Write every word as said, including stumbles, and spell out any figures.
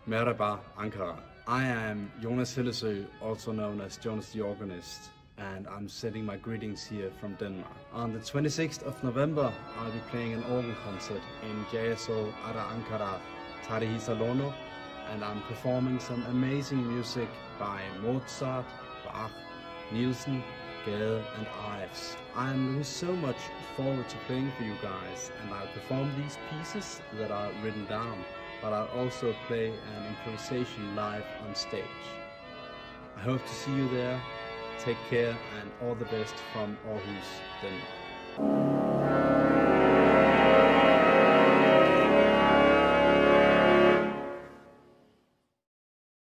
Merhaba, Ankara. I am Jonas Hellesøe, also known as Jonas the Organist, and I'm sending my greetings here from Denmark. On the twenty-sixth of November, I'll be playing an organ concert in C S O at Ankara, Tarihi Salono, and I'm performing some amazing music by Mozart, Bach, Nielsen, Gade, and Ives. I'm looking so much forward to playing for you guys, and I'll perform these pieces that are written down, but I'll also play an improvisation live on stage. I hope to see you there. Take care and all the best from Aarhus, Denmark.